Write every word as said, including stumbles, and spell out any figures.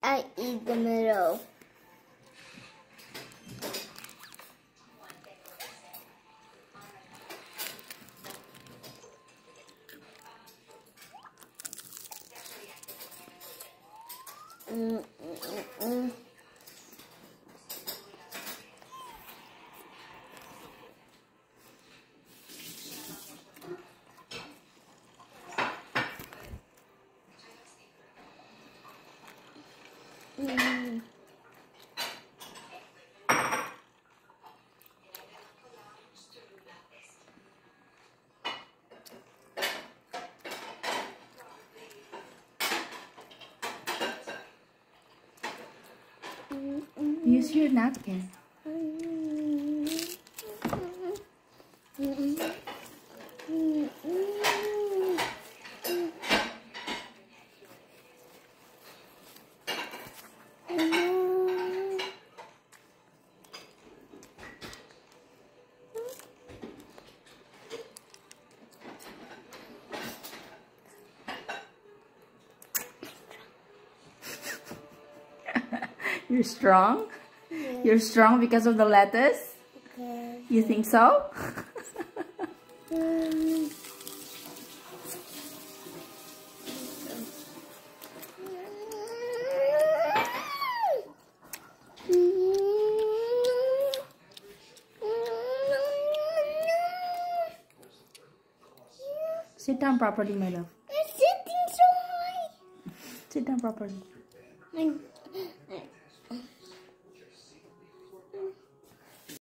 I eat the middle. Mm, mm, mm, mm. Mm. Use your napkin. You're strong? Yeah. You're strong because of the lettuce? Okay. You think so? Mm. Sit down properly, my love. I'm sitting so high. Sit down properly. My